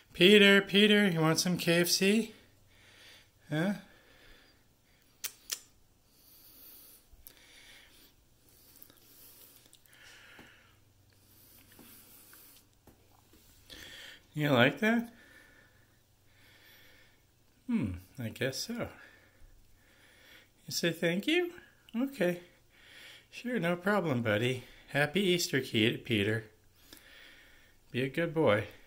Peter, Peter, you want some KFC? Huh? You like that? I guess so. You say thank you? Okay. Sure, no problem, buddy. Happy Easter, Peter. Be a good boy.